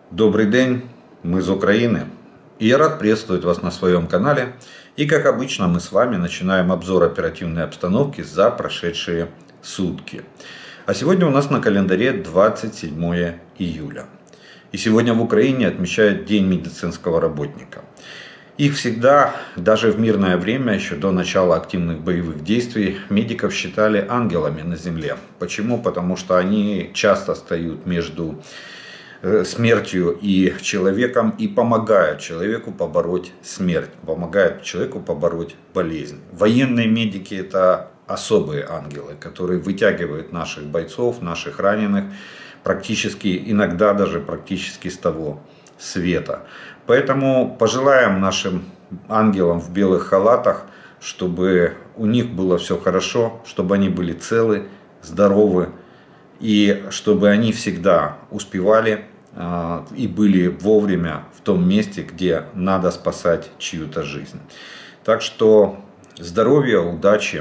Добрый день, мы из Украины, и я рад приветствовать вас на своем канале. И как обычно мы с вами начинаем обзор оперативной обстановки за прошедшие сутки. А сегодня у нас на календаре 27 июля. И сегодня в Украине отмечают День медицинского работника. Их всегда, даже в мирное время, еще до начала активных боевых действий, медиков считали ангелами на земле. Почему? Потому что они часто стоят между смертью и человеком и помогают человеку побороть смерть, помогают человеку побороть болезнь. Военные медики — это особые ангелы, которые вытягивают наших бойцов, наших раненых практически, иногда даже практически с того света. Поэтому пожелаем нашим ангелам в белых халатах, чтобы у них было все хорошо, чтобы они были целы, здоровы, и чтобы они всегда успевали и были вовремя в том месте, где надо спасать чью-то жизнь. Так что здоровья, удачи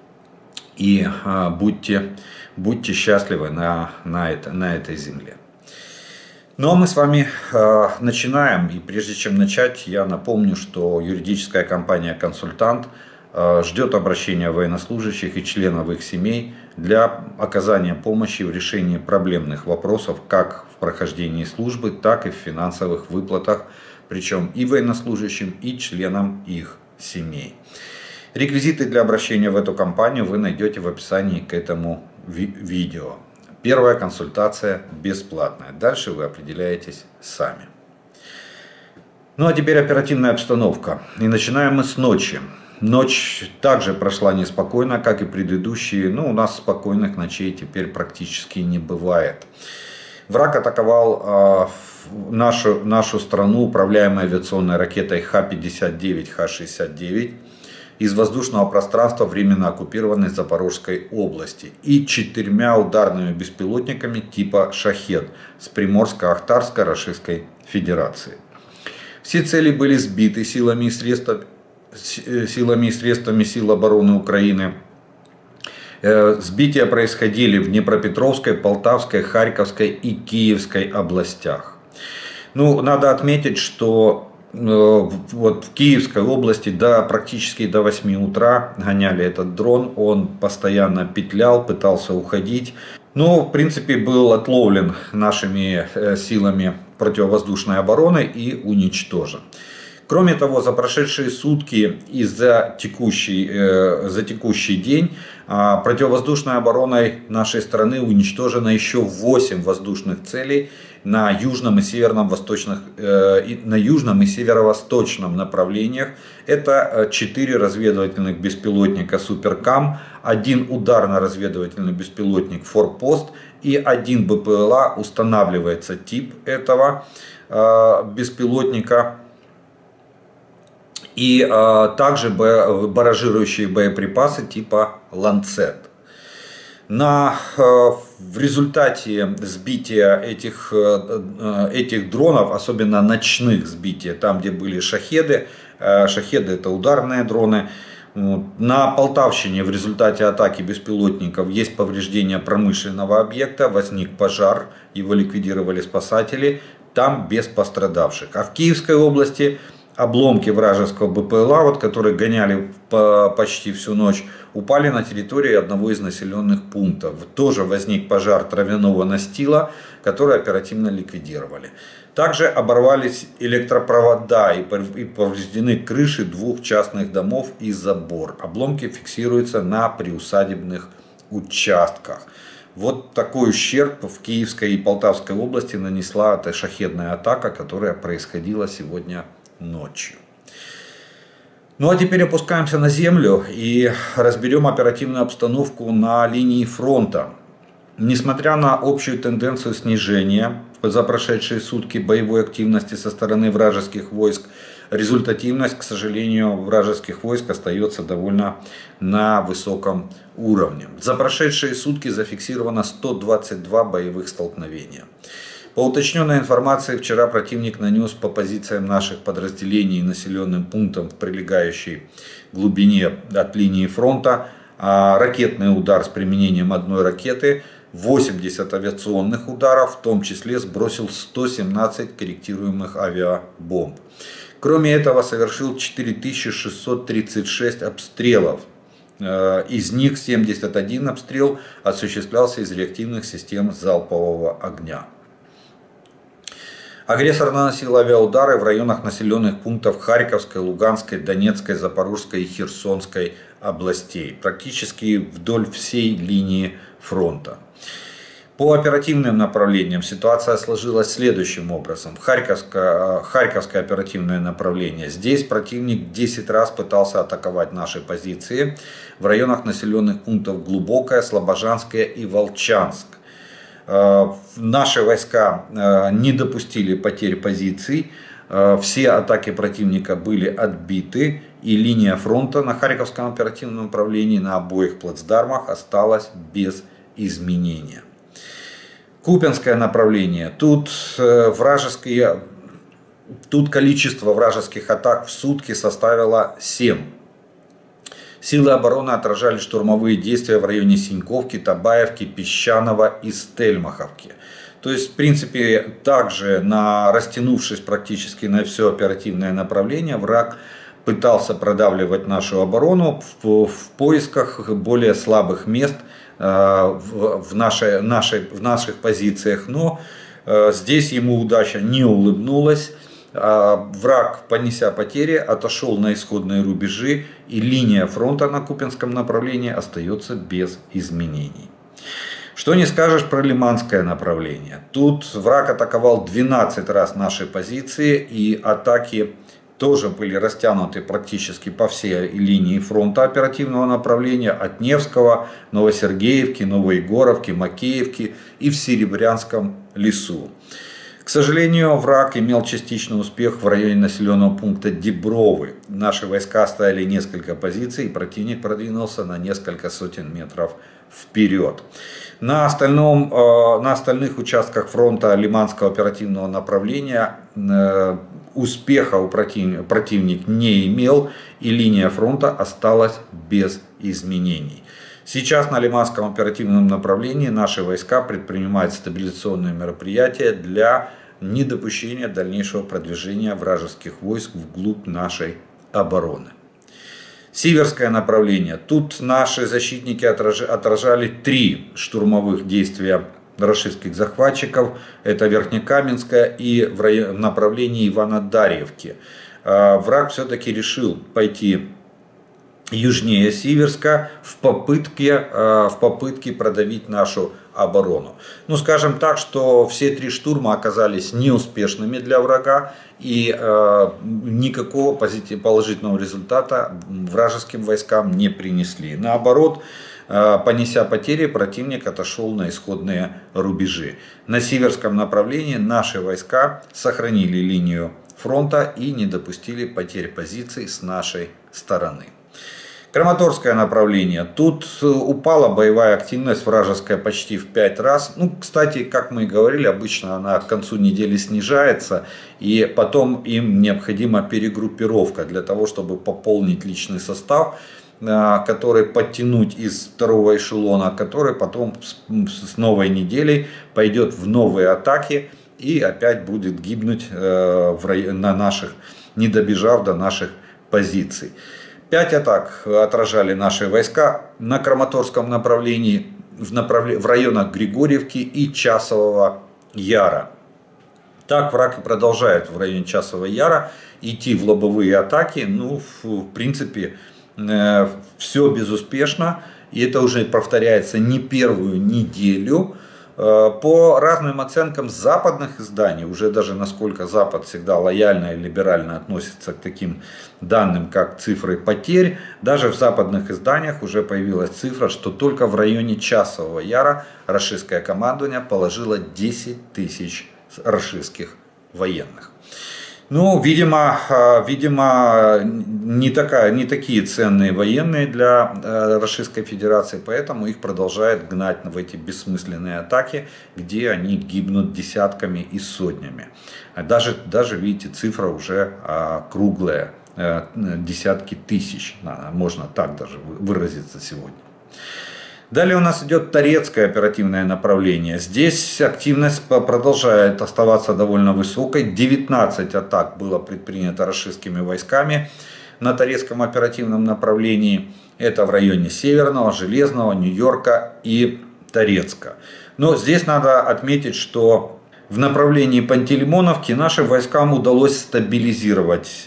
и будьте счастливы на этой земле. Ну а мы с вами начинаем. И прежде чем начать, я напомню, что юридическая компания «Консультант» ждет обращения военнослужащих и членов их семей для оказания помощи в решении проблемных вопросов как в прохождении службы, так и в финансовых выплатах, причем и военнослужащим, и членам их семей. Реквизиты для обращения в эту компанию вы найдете в описании к этому видео. Первая консультация бесплатная. Дальше вы определяетесь сами. Ну а теперь оперативная обстановка. И начинаем мы с ночи. Ночь также прошла неспокойно, как и предыдущие, но у нас спокойных ночей теперь практически не бывает. Враг атаковал нашу страну управляемой авиационной ракетой Х-59, Х-69 из воздушного пространства временно оккупированной Запорожской области и 4 ударными беспилотниками типа «Шахед» с Приморско-Ахтарской Рашистской Федерации. Все цели были сбиты силами и средствами сил обороны Украины. Сбития происходили в Днепропетровской, Полтавской, Харьковской и Киевской областях. Ну, надо отметить, что вот в Киевской области практически до 8 утра гоняли этот дрон. Он постоянно петлял, пытался уходить. Но в принципе был отловлен нашими силами противовоздушной обороны и уничтожен. Кроме того, за прошедшие сутки и за текущий день противовоздушной обороной нашей страны уничтожено еще 8 воздушных целей на южном и северо-восточном направлениях. Это 4 разведывательных беспилотника «Суперкам», 1 ударно-разведывательный беспилотник «Форпост» и 1 БПЛА. Устанавливается тип этого беспилотника. И также баражирующие боеприпасы типа «Ланцет». В результате сбития этих дронов, особенно ночных сбитий, там где были шахеды, шахеды это ударные дроны, на Полтавщине в результате атаки беспилотников есть повреждение промышленного объекта, возник пожар, его ликвидировали спасатели, там без пострадавших. А в Киевской области обломки вражеского БПЛА, которые гоняли почти всю ночь, упали на территории одного из населенных пунктов. Тоже возник пожар травяного настила, который оперативно ликвидировали. Также оборвались электропровода и повреждены крыши 2 частных домов и забор. Обломки фиксируются на приусадебных участках. Вот такой ущерб в Киевской и Полтавской области нанесла эта шахедная атака, которая происходила сегодня ночью. Ну а теперь опускаемся на землю и разберем оперативную обстановку на линии фронта. Несмотря на общую тенденцию снижения за прошедшие сутки боевой активности со стороны вражеских войск, результативность, к сожалению, вражеских войск остается довольно на высоком уровне. За прошедшие сутки зафиксировано 122 боевых столкновения. По уточненной информации, вчера противник нанес по позициям наших подразделений и населенным пунктам в прилегающей глубине от линии фронта ракетный удар с применением одной ракеты 80 авиационных ударов, в том числе сбросил 117 корректируемых авиабомб. Кроме этого, совершил 4636 обстрелов. Из них 71 обстрел осуществлялся из реактивных систем залпового огня. Агрессор наносил авиаудары в районах населенных пунктов Харьковской, Луганской, Донецкой, Запорожской и Херсонской областей, практически вдоль всей линии фронта. По оперативным направлениям ситуация сложилась следующим образом. Харьковское оперативное направление. Здесь противник 10 раз пытался атаковать наши позиции в районах населенных пунктов Глубокое, Слобожанское и Волчанск. Наши войска не допустили потерь позиций. Все атаки противника были отбиты. И линия фронта на Харьковском оперативном направлении на обоих плацдармах осталась без изменения. Купянское направление. Тут количество вражеских атак в сутки составило 7. Силы обороны отражали штурмовые действия в районе Синьковки, Табаевки, Песчаного и Стельмаховки. То есть, в принципе, также растянувшись практически на все оперативное направление, враг пытался продавливать нашу оборону в поисках более слабых мест в наших позициях, но здесь ему удача не улыбнулась. Враг, понеся потери, отошел на исходные рубежи, и линия фронта на Купянском направлении остается без изменений. Что не скажешь про Лиманское направление. Тут враг атаковал 12 раз наши позиции, и атаки тоже были растянуты практически по всей линии фронта оперативного направления, от Невского, Новосергеевки, Новоегоровки, Макеевки и в Серебрянском лесу. К сожалению, враг имел частичный успех в районе населенного пункта Дебровы. Наши войска оставили несколько позиций, и противник продвинулся на несколько сотен метров вперед. На остальных участках фронта Лиманского оперативного направления успеха противник не имел, и линия фронта осталась без изменений. Сейчас на Лиманском оперативном направлении наши войска предпринимают стабилизационные мероприятия для недопущения дальнейшего продвижения вражеских войск вглубь нашей обороны. Сиверское направление. Тут наши защитники отражали 3 штурмовых действия рашистских захватчиков. Это Верхнекаменское и в направлении Иванодарьевки. Враг все-таки решил пойти южнее Сиверска в попытке продавить нашу оборону. Ну, скажем так, что все 3 штурма оказались неуспешными для врага, и никакого положительного результата вражеским войскам не принесли. Наоборот, понеся потери, противник отошел на исходные рубежи. На Сиверском направлении наши войска сохранили линию фронта и не допустили потерь позиций с нашей стороны. Краматорское направление. Тут упала боевая активность вражеская почти в 5 раз. Ну, кстати, как мы и говорили, обычно она к концу недели снижается. И потом им необходима перегруппировка для того, чтобы пополнить личный состав, который подтянуть из 2-го эшелона, который потом с новой неделей пойдет в новые атаки и опять будет гибнуть, не добежав до наших позиций. 5 атак отражали наши войска на Краматорском направлении, в районах Григорьевки и Часового Яра. Так враг и продолжает в районе Часового Яра идти в лобовые атаки. Ну, в принципе, все безуспешно. И это уже повторяется не первую неделю. По разным оценкам западных изданий, уже даже насколько Запад всегда лояльно и либерально относится к таким данным, как цифры потерь, даже в западных изданиях уже появилась цифра, что только в районе Часового Яра рашистское командование положило 10 тысяч рашистских военных. Ну, видимо, не такие ценные военные для Российской Федерации, поэтому их продолжают гнать в эти бессмысленные атаки, где они гибнут десятками и сотнями. Даже видите, цифра уже круглая, десятки тысяч, можно так даже выразиться сегодня. Далее у нас идет Торецкое оперативное направление. Здесь активность продолжает оставаться довольно высокой. 19 атак было предпринято рашистскими войсками на Торецком оперативном направлении. Это в районе Северного, Железного, Нью-Йорка и Торецка. Но здесь надо отметить, что в направлении Пантелеймоновки нашим войскам удалось стабилизировать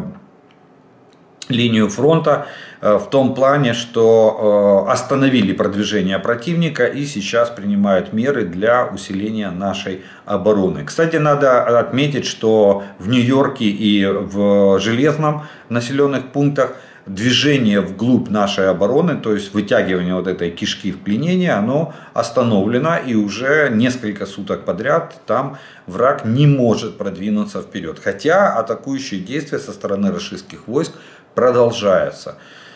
линию фронта в том плане, что остановили продвижение противника и сейчас принимают меры для усиления нашей обороны. Кстати, надо отметить, что в Нью-Йорке и в Железном населенных пунктах движение вглубь нашей обороны, то есть вытягивание вот этой кишки в пленение, оно остановлено, и уже несколько суток подряд там враг не может продвинуться вперед. Хотя атакующие действия со стороны рашистских войск продолжаются.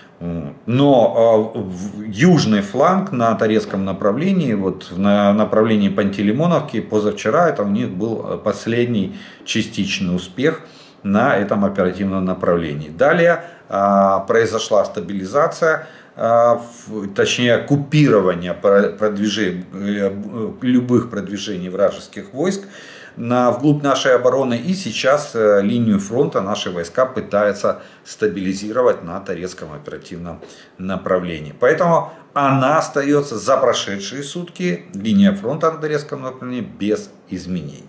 Но южный фланг на Торецком направлении, вот на направлении Пантелеймоновки, позавчера это у них был последний частичный успех на этом оперативном направлении. Далее произошла стабилизация, точнее купирование любых продвижений вражеских войск вглубь нашей обороны. И сейчас линию фронта наши войска пытаются стабилизировать на Торецком оперативном направлении. Поэтому она остается за прошедшие сутки, линия фронта на Торецком направлении, без изменений.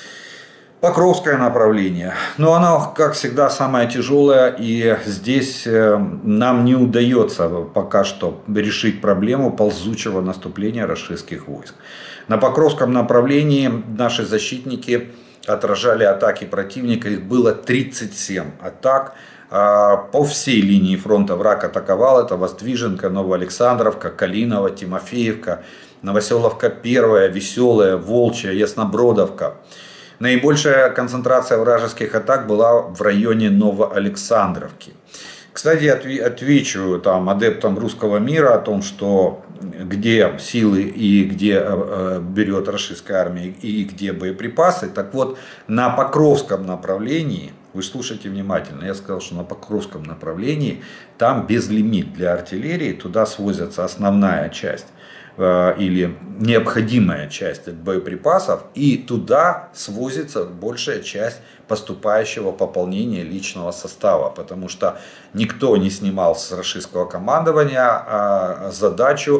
Покровское направление, но оно, как всегда, самое тяжелое, и здесь нам не удается пока что решить проблему ползучего наступления рашистских войск. На Покровском направлении наши защитники отражали атаки противника, их было 37 атак. По всей линии фронта враг атаковал, это Воздвиженка, Новоалександровка, Калиново, Тимофеевка, Новоселовка 1, Веселая, Волчья, Яснобродовка. Наибольшая концентрация вражеских атак была в районе Новоалександровки. Кстати, отвечу там адептам русского мира о том, что где силы и где берет рашистская армия и где боеприпасы. Так вот, на Покровском направлении, вы слушайте внимательно, я сказал, что на Покровском направлении там безлимит для артиллерии, туда свозится основная часть или необходимая часть боеприпасов, и туда свозится большая часть поступающего пополнения личного состава, потому что никто не снимал с рашистского командования задачу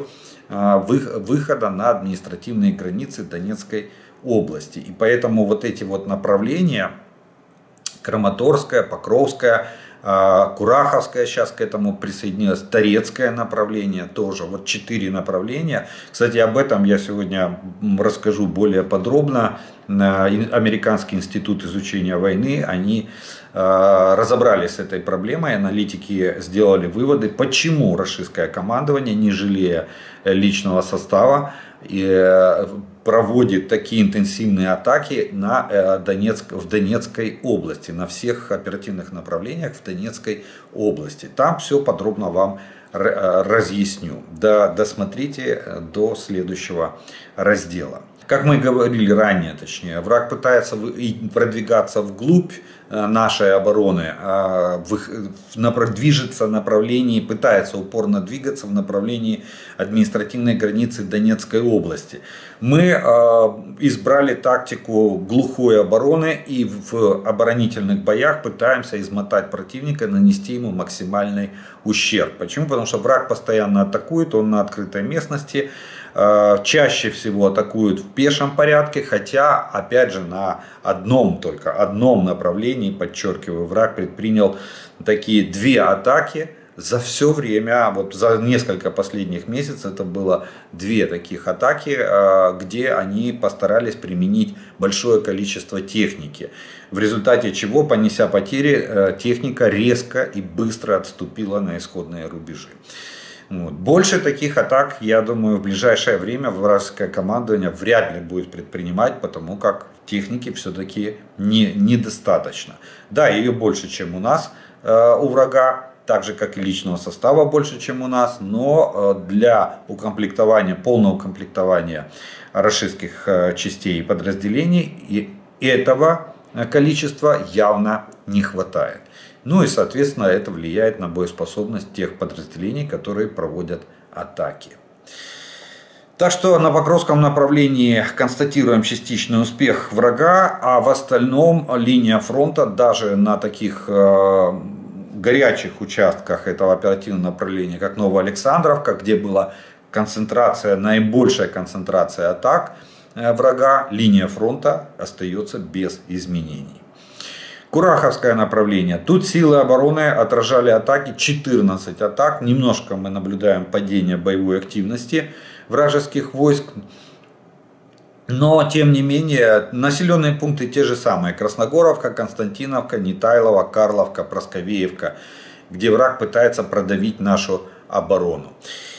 выхода на административные границы Донецкой области. И поэтому вот эти вот направления, Краматорское, Покровское, Кураховская сейчас к этому присоединилась, Торецкое направление тоже, вот 4 направления. Кстати, об этом я сегодня расскажу более подробно. Американский институт изучения войны, они разобрались с этой проблемой, аналитики сделали выводы, почему рашистское командование, не жалея личного состава, проводит такие интенсивные атаки в Донецкой области, на всех оперативных направлениях в Донецкой области. Там все подробно вам разъясню. Досмотрите до следующего раздела. Как мы говорили ранее, точнее, враг пытается продвигаться вглубь нашей обороны, движется в направлении, пытается упорно двигаться в направлении административной границы Донецкой области. Мы избрали тактику глухой обороны и в оборонительных боях пытаемся измотать противника, нанести ему максимальный ущерб. Почему? Потому что враг постоянно атакует, он на открытой местности. Чаще всего атакуют в пешем порядке, хотя, опять же, на одном направлении, подчеркиваю, враг предпринял такие 2 атаки за все время, вот за несколько последних месяцев это было 2 таких атаки, где они постарались применить большое количество техники, в результате чего, понеся потери, техника резко и быстро отступила на исходные рубежи. Больше таких атак, я думаю, в ближайшее время вражеское командование вряд ли будет предпринимать, потому как техники все-таки недостаточно. Да, ее больше, чем у нас, у врага, так же как и личного состава больше, чем у нас, но для полного укомплектования рашистских частей и подразделений этого количества явно не хватает. Ну и, соответственно, это влияет на боеспособность тех подразделений, которые проводят атаки. Так что на Покровском направлении констатируем частичный успех врага, а в остальном линия фронта даже на таких горячих участках этого оперативного направления, как Новоалександровка, где была наибольшая концентрация атак врага, линия фронта остается без изменений. Кураховское направление. Тут силы обороны отражали атаки, 14 атак. Немножко мы наблюдаем падение боевой активности вражеских войск. Но, тем не менее, населенные пункты те же самые. Красногоровка, Константиновка, Нетайлово, Карловка, Просковеевка, где враг пытается продавить нашу оборону.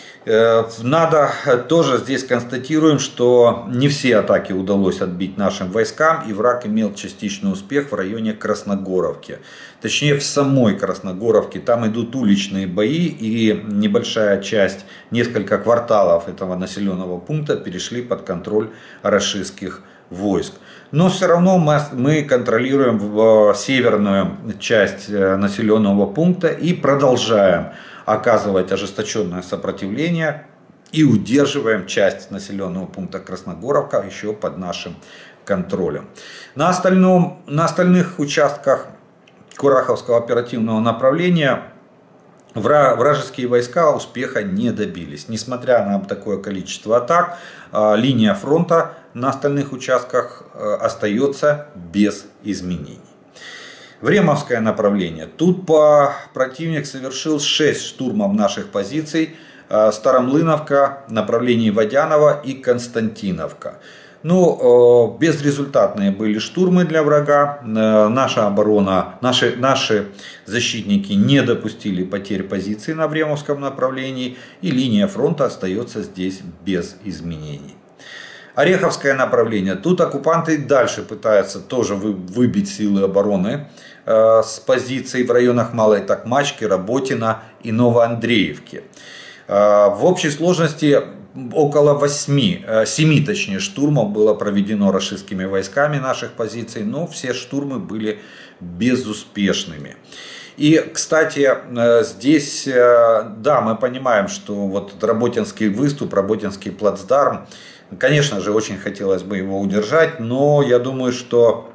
Надо тоже здесь констатируем, что не все атаки удалось отбить нашим войскам, и враг имел частичный успех в районе Красногоровки. Точнее, в самой Красногоровке. Там идут уличные бои, и небольшая часть, несколько кварталов этого населенного пункта перешли под контроль рашистских войск. Но все равно мы контролируем северную часть населенного пункта и продолжаем оказывать ожесточенное сопротивление и удерживаем часть населенного пункта Красногоровка еще под нашим контролем. На остальных участках Кураховского оперативного направления вражеские войска успеха не добились. Несмотря на такое количество атак, линия фронта на остальных участках остается без изменений. Времовское направление. Тут противник совершил 6 штурмов наших позиций. Старомлыновка, направлении Водянова и Константиновка. Ну, безрезультатные были штурмы для врага. Наша оборона, наши защитники не допустили потерь позиций на Времовском направлении. И линия фронта остается здесь без изменений. Ореховское направление. Тут оккупанты дальше пытаются тоже выбить силы обороны с позиций в районах Малой Токмачки, Работина и Новоандреевки. В общей сложности около 7 точнее штурмов было проведено рашистскими войсками наших позиций, но все штурмы были безуспешными. И, кстати, здесь, да, мы понимаем, что вот Работинский выступ, Работинский плацдарм, конечно же, очень хотелось бы его удержать, но я думаю, что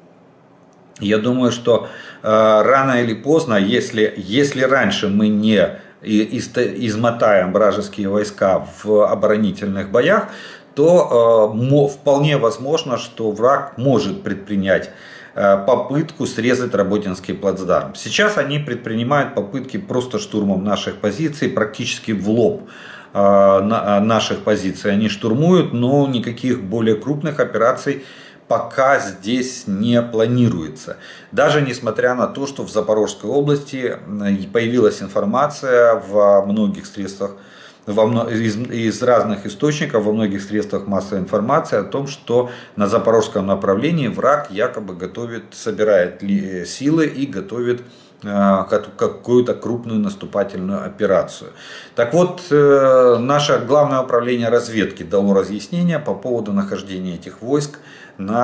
рано или поздно, если раньше мы не измотаем вражеские войска в оборонительных боях, то вполне возможно, что враг может предпринять попытку срезать Работинский плацдарм. Сейчас они предпринимают попытки просто штурмом наших позиций, практически в лоб наших позиций они штурмуют, но никаких более крупных операций пока здесь не планируется. Даже несмотря на то, что в Запорожской области появилась информация во многих средствах, из разных источников, во многих средствах массовой информации о том, что на Запорожском направлении враг якобы собирает силы и готовит какую-то крупную наступательную операцию. Так вот, наше главное управление разведки дало разъяснение по поводу нахождения этих войск на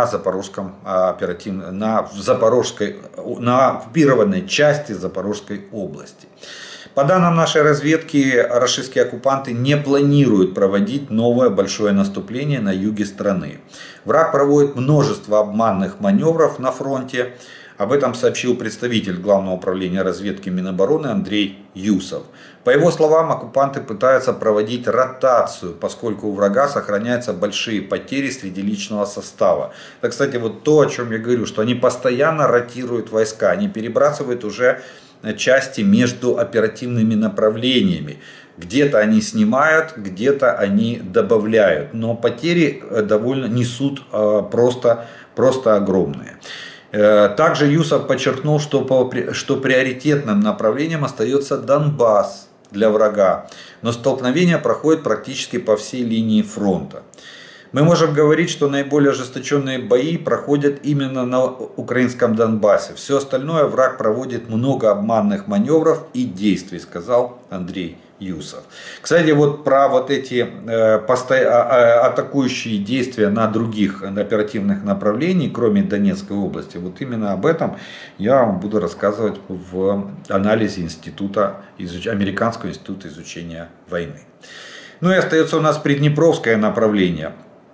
оккупированной части Запорожской области. По данным нашей разведки, рашистские оккупанты не планируют проводить новое большое наступление на юге страны. Враг проводит множество обманных маневров на фронте. Об этом сообщил представитель Главного управления разведки Минобороны Андрей Юсов. По его словам, оккупанты пытаются проводить ротацию, поскольку у врага сохраняются большие потери среди личного состава. Это, кстати, вот то, о чем я говорю, что они постоянно ротируют войска, они перебрасывают уже части между оперативными направлениями. Где-то они снимают, где-то они добавляют, но потери несут просто огромные. Также Юсов подчеркнул, что приоритетным направлением остается Донбасс для врага, но столкновения проходят практически по всей линии фронта. Мы можем говорить, что наиболее ожесточенные бои проходят именно на украинском Донбассе. Все остальное враг проводит много обманных маневров и действий, сказал Андрей Юсов. Кстати, вот про вот эти атакующие действия на других оперативных направлениях, кроме Донецкой области, вот именно об этом я вам буду рассказывать в анализе Американского института изучения войны. Ну и остается у нас приднепровское направление.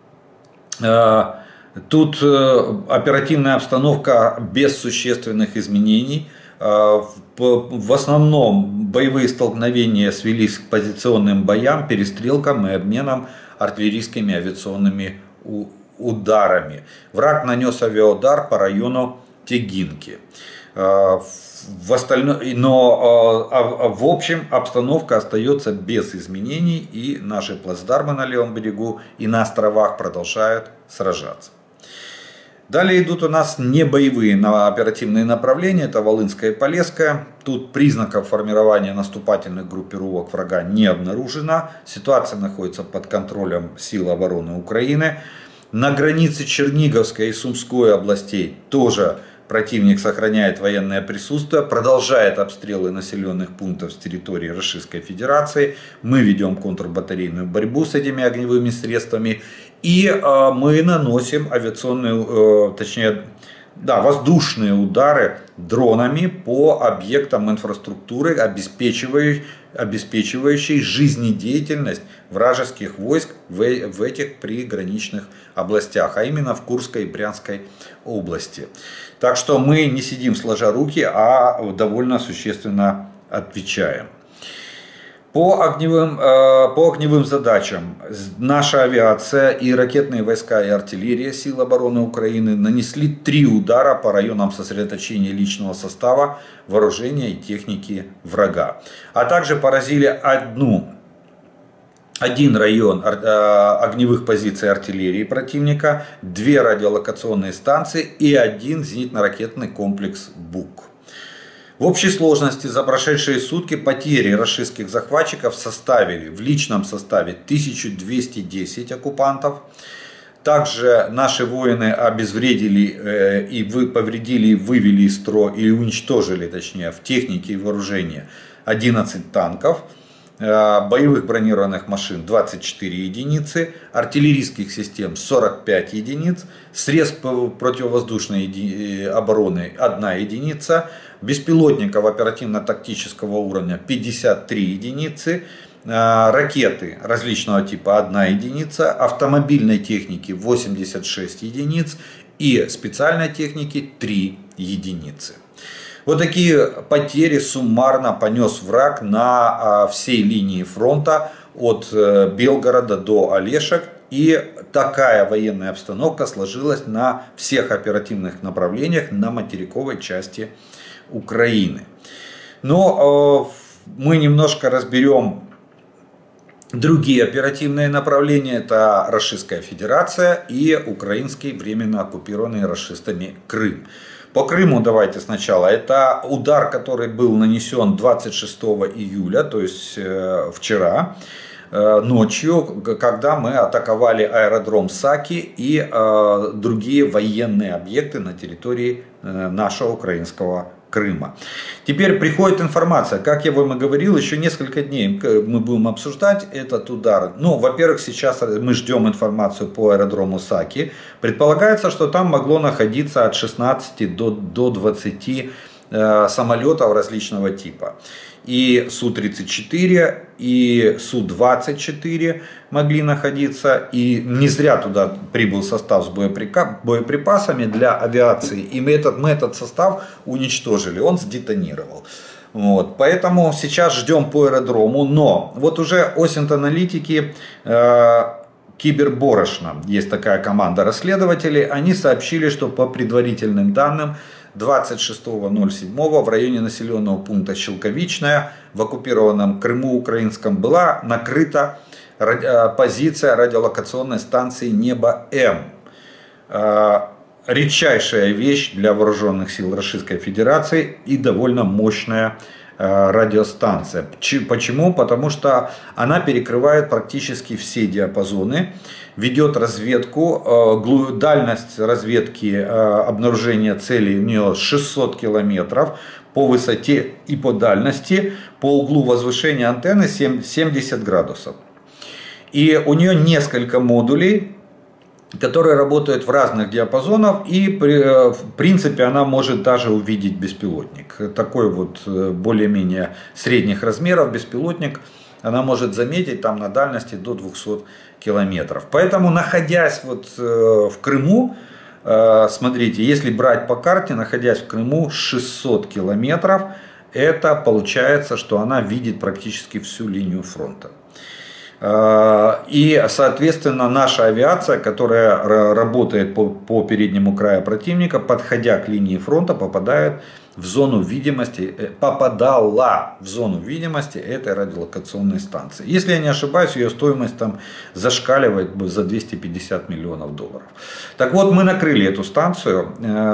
Тут оперативная обстановка без существенных изменений. В основном боевые столкновения свелись к позиционным боям, перестрелкам и обменам артиллерийскими авиационными ударами. Враг нанес авиаудар по району Тегинки. В общем обстановка остается без изменений, и наши плацдармы на левом берегу и на островах продолжают сражаться. Далее идут у нас не боевые оперативные направления, это Волынское и Полесское. Тут признаков формирования наступательных группировок врага не обнаружено. Ситуация находится под контролем сил обороны Украины. На границе Черниговской и Сумской областей тоже противник сохраняет военное присутствие, продолжает обстрелы населенных пунктов с территории Российской Федерации. Мы ведем контрбатарейную борьбу с этими огневыми средствами. И мы наносим воздушные удары дронами по объектам инфраструктуры, обеспечивающей жизнедеятельность вражеских войск в этих приграничных областях, а именно в Курской и Брянской области. Так что мы не сидим сложа руки, а довольно существенно отвечаем. По огневым задачам наша авиация и ракетные войска и артиллерия сил обороны Украины нанесли 3 удара по районам сосредоточения личного состава, вооружения и техники врага. А также поразили один район огневых позиций артиллерии противника, 2 радиолокационные станции и 1 зенитно-ракетный комплекс БУК. В общей сложности за прошедшие сутки потери российских захватчиков составили в личном составе 1210 оккупантов. Также наши воины обезвредили и повредили, и вывели из строя, и уничтожили, точнее, в технике и вооружении 11 танков, боевых бронированных машин 24 единицы, артиллерийских систем 45 единиц, средств противовоздушной обороны 1 единица, беспилотников оперативно-тактического уровня 53 единицы, ракеты различного типа 1 единица, автомобильной техники 86 единиц и специальной техники 3 единицы. Вот такие потери суммарно понес враг на всей линии фронта от Белгорода до Олешек. И такая военная обстановка сложилась на всех оперативных направлениях на материковой части Украины. Но мы немножко разберем другие оперативные направления. Это Российская Федерация и украинский временно оккупированный рашистами Крым. По Крыму давайте сначала. Это удар, который был нанесен 26 июля, то есть вчера ночью, когда мы атаковали аэродром Саки и другие военные объекты на территории нашего украинского Крыма. Теперь приходит информация, как я вам и говорил, еще несколько дней мы будем обсуждать этот удар. Ну, во-первых, сейчас мы ждем информацию по аэродрому Саки. Предполагается, что там могло находиться от 16 до 20 самолетов различного типа. И Су-34, и Су-24 могли находиться. И не зря туда прибыл состав с боеприпасами для авиации. И мы этот состав уничтожили, он сдетонировал. Вот. Поэтому сейчас ждем по аэродрому. Но вот уже Осинт-аналитики, Киберборошна, есть такая команда расследователей, они сообщили, что по предварительным данным 26.07 в районе населенного пункта Щелковичная в оккупированном Крыму украинском была накрыта позиция радиолокационной станции Небо-М. Редчайшая вещь для вооруженных сил Российской Федерации и довольно мощная радиостанция. Почему? Потому что она перекрывает практически все диапазоны, ведет разведку, дальность разведки обнаружения целей у нее 600 километров по высоте и по дальности, по углу возвышения антенны 70 градусов. И у нее несколько модулей, которые работают в разных диапазонах, и в принципе она может даже увидеть беспилотник. Такой вот более-менее средних размеров беспилотник она может заметить там на дальности до 200 километров. Поэтому, находясь вот в Крыму, смотрите, если брать по карте, находясь в Крыму 600 километров, это получается, что она видит практически всю линию фронта. И, соответственно, наша авиация, которая работает по переднему краю противника, подходя к линии фронта, попадает в зону видимости, попадала в зону видимости этой радиолокационной станции. Если я не ошибаюсь, ее стоимость там зашкаливает за 250 миллионов долларов. Так вот, мы накрыли эту станцию.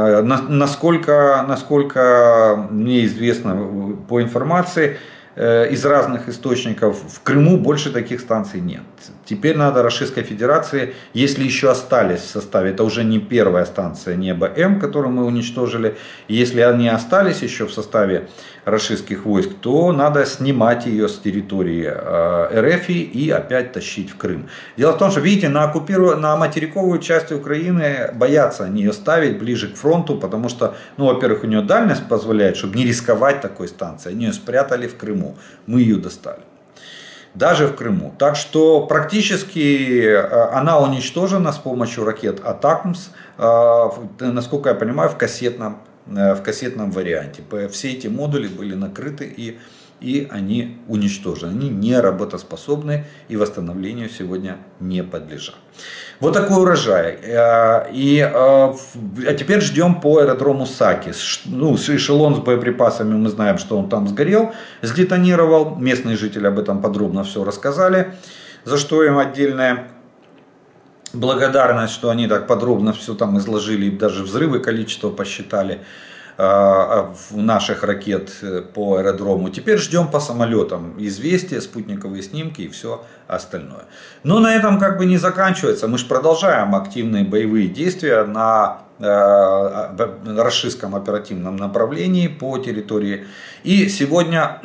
Насколько мне известно по информации, из разных источников, в Крыму больше таких станций нет. Теперь надо Российской Федерации, если еще остались в составе, это уже не первая станция Небо-М, которую мы уничтожили, если они остались еще в составе российских войск, то надо снимать ее с территории РФ и опять тащить в Крым. Дело в том, что, видите, на материковую часть Украины боятся они ее ставить ближе к фронту, потому что, ну, во-первых, у нее дальность позволяет, чтобы не рисковать такой станцией, они ее спрятали в Крыму, мы ее достали. Даже в Крыму. Так что практически она уничтожена с помощью ракет Атакмс, насколько я понимаю, в кассетном варианте. Все эти модули были накрыты и они уничтожены. Они не работоспособны и восстановлению сегодня не подлежат. Вот такой урожай. А теперь ждем по аэродрому Саки. Ну, эшелон с боеприпасами, мы знаем, что он там сгорел, сдетонировал. Местные жители об этом подробно все рассказали, за что им отдельная благодарность, что они так подробно все там изложили, и даже взрывы количество посчитали наших ракет по аэродрому. Теперь ждем по самолетам известия, спутниковые снимки и все остальное. Но на этом как бы не заканчивается. Мы же продолжаем активные боевые действия на российском оперативном направлении по территории. И сегодня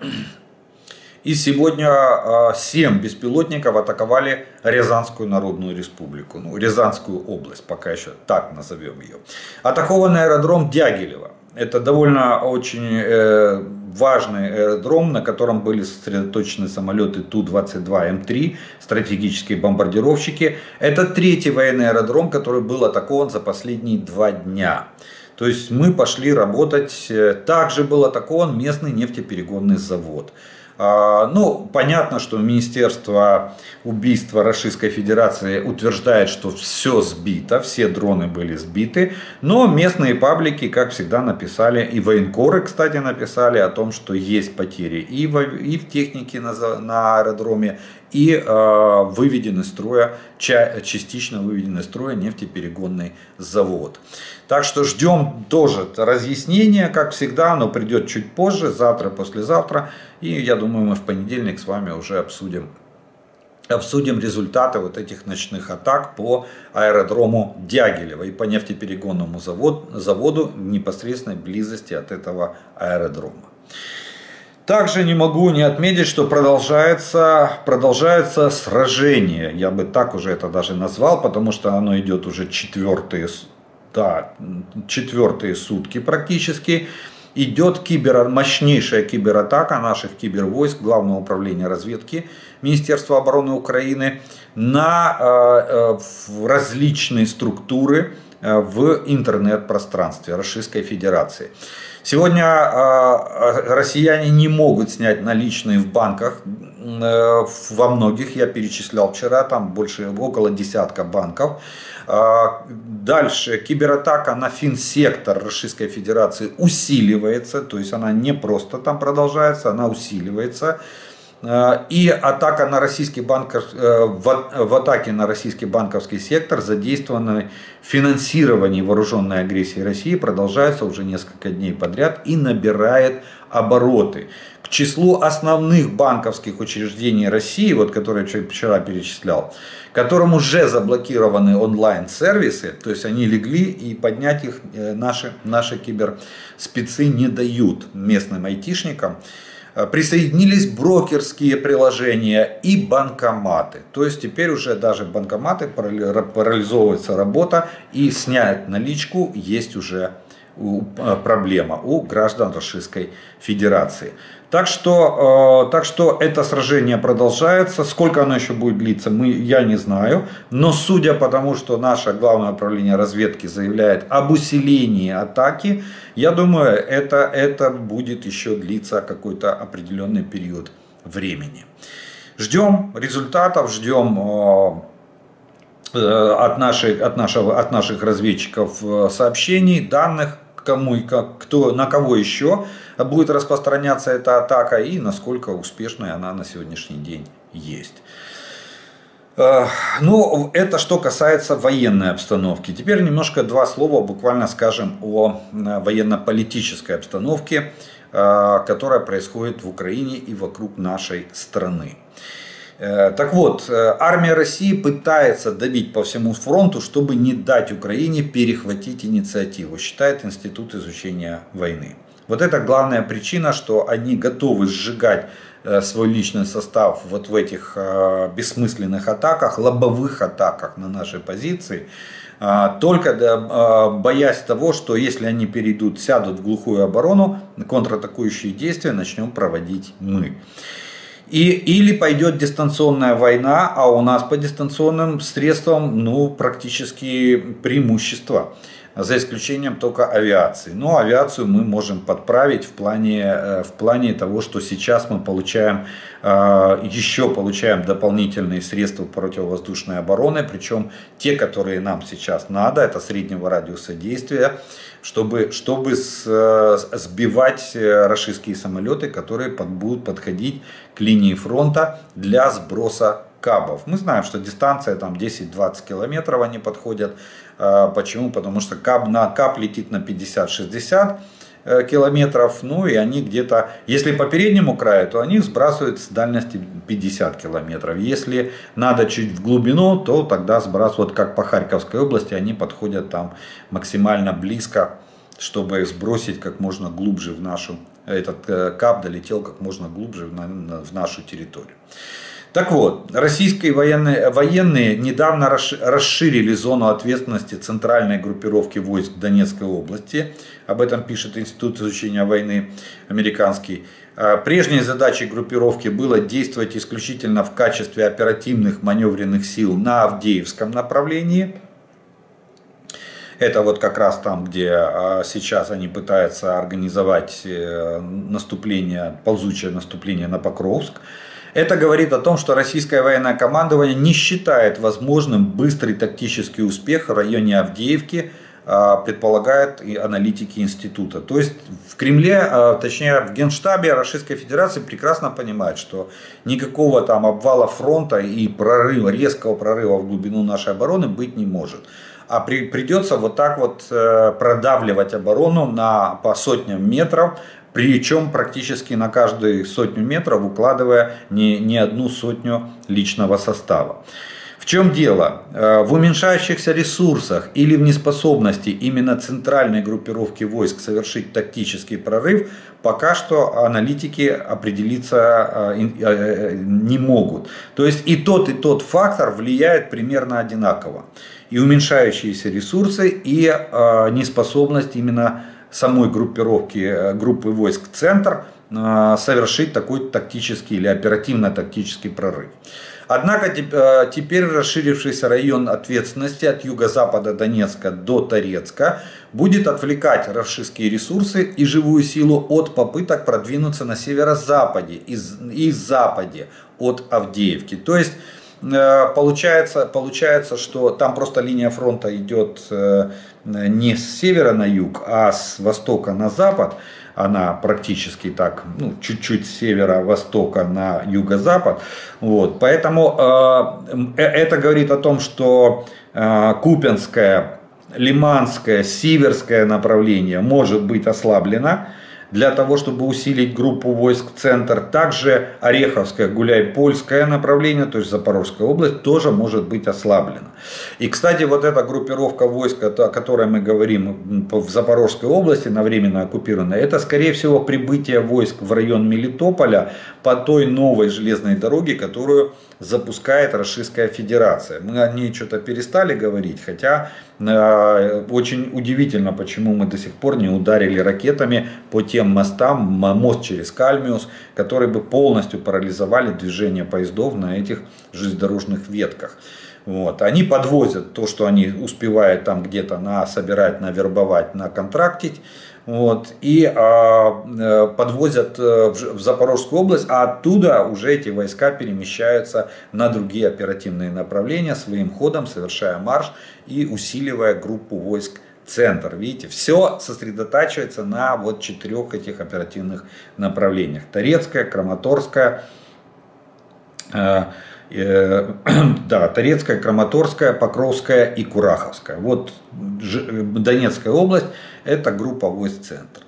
7 беспилотников атаковали Рязанскую Народную Республику, ну, Рязанскую область, пока еще так назовем ее. Атакованный аэродром Дягилево. Это довольно очень важный аэродром, на котором были сосредоточены самолеты Ту-22М3, стратегические бомбардировщики. Это третий военный аэродром, который был атакован за последние 2 дня. То есть мы пошли работать. Также был атакован местный нефтеперегонный завод. Ну, понятно, что Министерство убийства Российской Федерации утверждает, что все сбито, все дроны были сбиты, но местные паблики, как всегда, написали, и военкоры, кстати, написали о том, что есть потери и в технике на аэродроме, и выведен из строя, частично выведен из строя нефтеперегонный завод. Так что ждем тоже разъяснения, как всегда, оно придет чуть позже, завтра, послезавтра. И я думаю, мы в понедельник с вами уже обсудим результаты вот этих ночных атак по аэродрому Дягилево и по нефтеперегонному заводу в непосредственной близости от этого аэродрома. Также не могу не отметить, что продолжается сражение. Я бы так уже это даже назвал, потому что оно идет уже четвертые сутки практически. Идет мощнейшая кибератака наших кибервойск Главного управления разведки Министерства обороны Украины на различные структуры в интернет-пространстве Российской Федерации. Сегодня россияне не могут снять наличные в банках. Во многих, я перечислял вчера, там около десятка банков. Дальше кибератака на финсектор Российской Федерации усиливается, то есть она не просто там продолжается, она усиливается. И атака на российский в атаке на российский банковский сектор, задействованное финансирование вооруженной агрессии России, продолжается уже несколько дней подряд и набирает обороты. К числу основных банковских учреждений России, вот которые я вчера перечислял, которым уже заблокированы онлайн-сервисы, то есть они легли, и поднять их наши киберспецы не дают местным айтишникам. Присоединились брокерские приложения и банкоматы. То есть теперь уже даже банкоматы, парализовывается работа, и снять наличку есть уже проблема у граждан Российской Федерации. Так что это сражение продолжается. Сколько оно еще будет длиться, я не знаю. Но судя по тому, что наше главное управление разведки заявляет об усилении атаки, я думаю, это будет еще длиться какой-то определенный период времени. Ждем результатов, ждем от наших разведчиков сообщений, данных, кому и на кого еще будет распространяться эта атака и насколько успешной она на сегодняшний день есть. Ну, это что касается военной обстановки. Теперь немножко два слова буквально скажем о военно-политической обстановке, которая происходит в Украине и вокруг нашей страны. Так вот, армия России пытается давить по всему фронту, чтобы не дать Украине перехватить инициативу, считает Институт изучения войны. Вот это главная причина, что они готовы сжигать свой личный состав вот в этих бессмысленных атаках, лобовых атаках на наши позиции, только боясь того, что если они сядут в глухую оборону, контратакующие действия начнем проводить мы. Или пойдет дистанционная война, а у нас по дистанционным средствам практически преимущество. За исключением только авиации. Но авиацию мы можем подправить в плане того, что сейчас мы еще получаем дополнительные средства противовоздушной обороны. Причем те, которые нам сейчас надо, это среднего радиуса действия, чтобы сбивать российские самолеты, которые будут подходить к линии фронта для сброса кабов. Мы знаем, что дистанция там 10-20 километров они подходят. Почему? Потому что каб летит на 50-60 километров, и они где-то, если по переднему краю, то они сбрасывают с дальности 50 километров. Если надо чуть в глубину, то тогда сбрасывают, как по Харьковской области, они подходят там максимально близко, чтобы сбросить как можно глубже этот каб долетел как можно глубже в нашу территорию. Так вот, российские военные недавно расширили зону ответственности центральной группировки войск Донецкой области. Об этом пишет Институт изучения войны американский. Прежней задачей группировки было действовать исключительно в качестве оперативных маневренных сил на Авдеевском направлении. Это вот как раз там, где сейчас они пытаются организовать ползучее наступление на Покровск. Это говорит о том, что российское военное командование не считает возможным быстрый тактический успех в районе Авдеевки, предполагают и аналитики института. То есть в Кремле, точнее в Генштабе Российской Федерации прекрасно понимают, что никакого там обвала фронта и резкого прорыва в глубину нашей обороны быть не может. А придется вот так вот продавливать оборону по сотням метров, причем практически на каждую сотню метров укладывая не одну сотню личного состава. В чем дело? В уменьшающихся ресурсах или в неспособности именно центральной группировки войск совершить тактический прорыв пока что аналитики определиться не могут. То есть и тот фактор влияет примерно одинаково. И уменьшающиеся ресурсы, и неспособность именно самой группы войск «Центр» совершить такой тактический или оперативно-тактический прорыв. Однако теперь расширившийся район ответственности от юго-запада Донецка до Торецка будет отвлекать российские ресурсы и живую силу от попыток продвинуться на северо-западе и западе от Авдеевки. То есть получается, что там просто линия фронта идет не с севера на юг, а с востока на запад. Она практически так, чуть-чуть с севера-востока на юго-запад. Вот. Поэтому это говорит о том, что Купянское, Лиманское, Сиверское направление может быть ослаблено для того, чтобы усилить группу войск «Центр». Также Ореховское, Гуляйпольское направление, то есть Запорожская область, тоже может быть ослаблено. И, кстати, вот эта группировка войск, о которой мы говорим в Запорожской области, на временно оккупированной, это, скорее всего, прибытие войск в район Мелитополя по той новой железной дороге, которую запускает Российская Федерация. Мы о ней что-то перестали говорить, хотя Очень удивительно, почему мы до сих пор не ударили ракетами по тем мостам, мост через Кальмиус, которые бы полностью парализовали движение поездов на этих железнодорожных ветках. Вот. Они подвозят то, что они успевают там где-то собирать, навербовать, наконтрактить. Вот, и подвозят в Запорожскую область, а оттуда уже эти войска перемещаются на другие оперативные направления, своим ходом совершая марш и усиливая группу войск «Центр». Видите, все сосредотачивается на вот 4 этих оперативных направлениях: Торецкое, Краматорское, Торецкая, Краматорская, Покровская и Кураховская. Вот Донецкая область — это группа войск «Центр».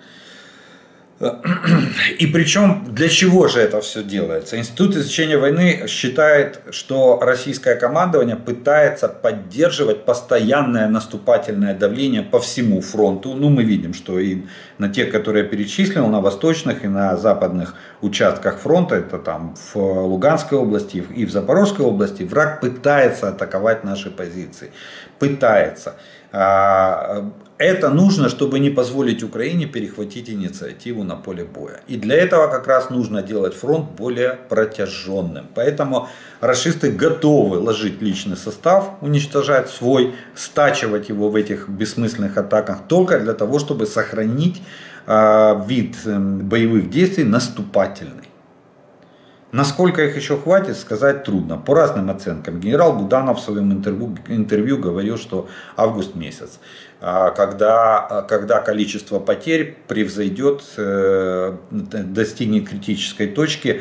И причем для чего же это все делается? Институт изучения войны считает, что российское командование пытается поддерживать постоянное наступательное давление по всему фронту. Ну, мы видим, что и на тех, которые я перечислил, на восточных и на западных участках фронта, это там в Луганской области и в Запорожской области, враг пытается атаковать наши позиции. Пытается. Это нужно, чтобы не позволить Украине перехватить инициативу на поле боя. И для этого как раз нужно делать фронт более протяженным. Поэтому рашисты готовы ложить личный состав, уничтожать свой, стачивать его в этих бессмысленных атаках только для того, чтобы сохранить вид боевых действий наступательный. Насколько их еще хватит, сказать трудно. По разным оценкам. Генерал Буданов в своем интервью говорил, что август месяц, когда количество потерь превзойдет, достигнет критической точки,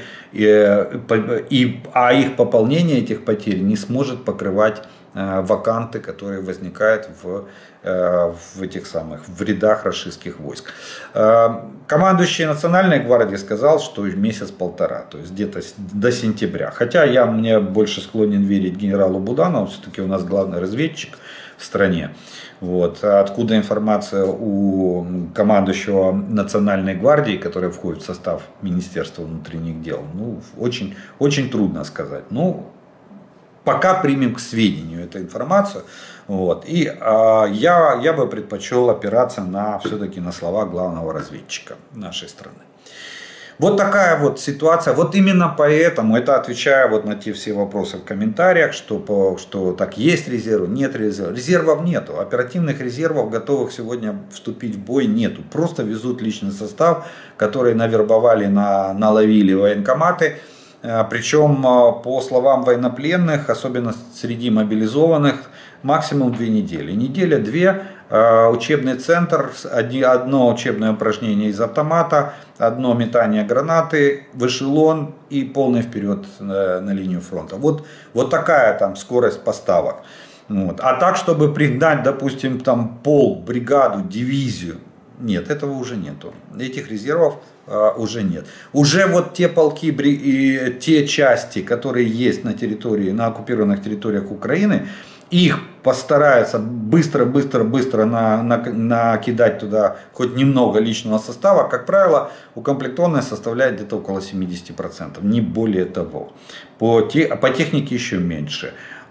а их пополнение этих потерь не сможет покрывать ваканты, которые возникают в рядах рашистских войск. Командующий Национальной гвардии сказал, что месяц-полтора, то есть где-то до сентября. Хотя мне больше склонен верить генералу Буданову, все-таки у нас главный разведчик в стране. Вот. Откуда информация у командующего Национальной гвардии, который входит в состав Министерства внутренних дел, очень, очень трудно сказать. Пока примем к сведению эту информацию. Вот. И я бы предпочел опираться все-таки на слова главного разведчика нашей страны. Вот такая вот ситуация. Вот именно поэтому, это отвечая вот на те все вопросы в комментариях, что так есть резервы, нет резервов. Резервов нету. Оперативных резервов, готовых сегодня вступить в бой, нету. Просто везут личный состав, который навербовали, наловили военкоматы. Причем, по словам военнопленных, особенно среди мобилизованных, максимум 2 недели. Неделя-две, учебный центр, одно учебное упражнение из автомата, одно метание гранаты в эшелон и полный вперед на линию фронта. Вот такая там скорость поставок. Вот. А так, чтобы пригнать, допустим, там бригаду, дивизию, нет, этого уже нету. Этих резервов уже нет. Уже вот те полки и те части, которые есть на оккупированных территориях Украины, их постараются быстро накидать туда хоть немного личного состава. Как правило, укомплектованность составляет где-то около 70%, не более того. По технике еще меньше.